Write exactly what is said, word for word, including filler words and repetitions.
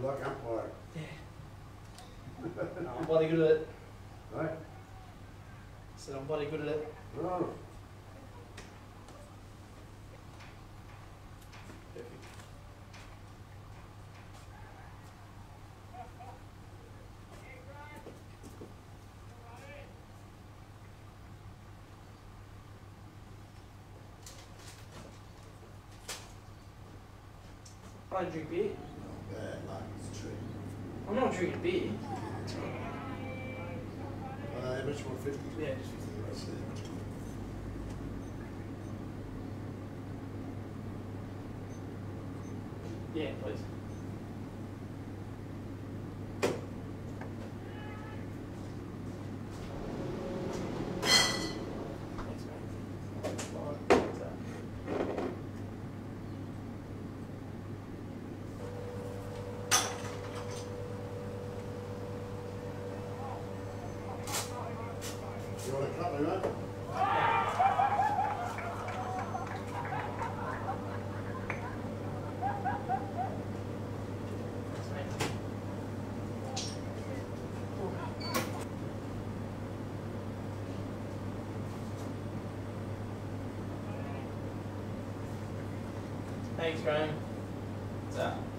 Good luck umpire. Yeah. No, I'm bloody good at it. Right? Said I'm bloody good at it. Oh. Perfect. I don't drink beer. Not bad, like it's true. I'm not drinking beer. Uh, how much more fifty? Yeah, just fifty. I see. Yeah, please. Thanks, mate. Right, what's that? You want a cup, mate? Thanks, mate. Thanks, Graham. What's that?